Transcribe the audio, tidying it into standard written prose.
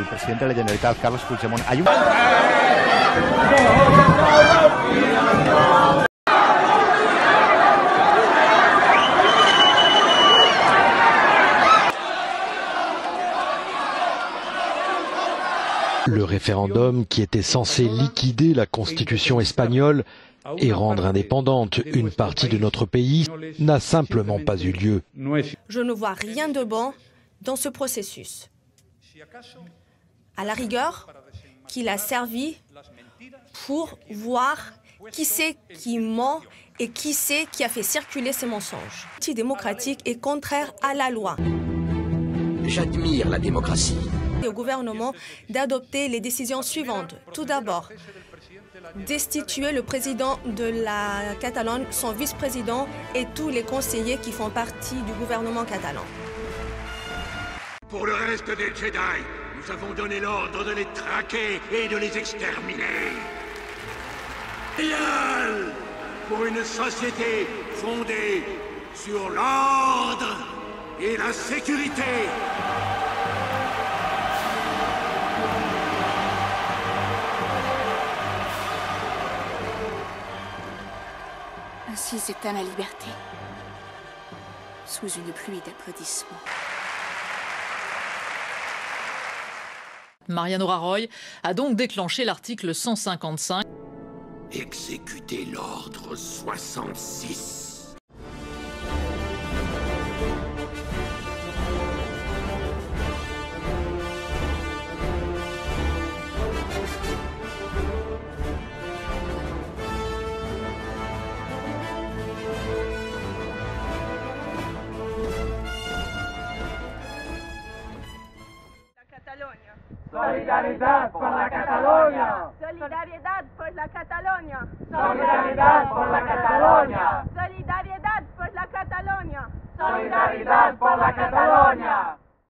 el presidente de la Generalitat, Carles Puigdemont. Hay un... Le référendum, qui était censé liquider la constitution espagnole et rendre indépendante une partie de notre pays, n'a simplement pas eu lieu. Je ne vois rien de bon dans ce processus. À la rigueur, qu'il a servi pour voir qui c'est qui ment et qui c'est qui a fait circuler ces mensonges. L'antidémocratique est contraire à la loi. J'admire la démocratie. Et au gouvernement d'adopter les décisions suivantes. Tout d'abord, destituer le président de la Catalogne, son vice-président et tous les conseillers qui font partie du gouvernement catalan. Pour le reste des Jedi, nous avons donné l'ordre de les traquer et de les exterminer. Idéal pour une société fondée sur l'ordre et la sécurité. Ainsi s'éteint la liberté, sous une pluie d'applaudissements. Mariano Rajoy a donc déclenché l'article 155. Exécutez l'ordre 66. Solidaridad por la Cataluña. Solidaridad por la Cataluña. Solidaridad por la Cataluña.